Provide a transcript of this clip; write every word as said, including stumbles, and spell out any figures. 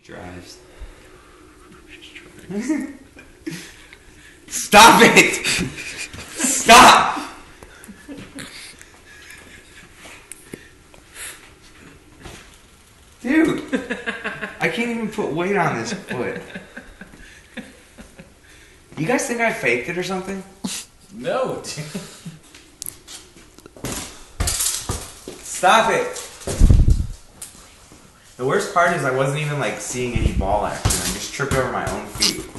Drives. Stop it! Stop! Dude, I can't even put weight on this foot. You guys think I faked it or something? No, dude. Stop it! The worst part is I wasn't even like seeing any ball action. I just tripped over my own feet.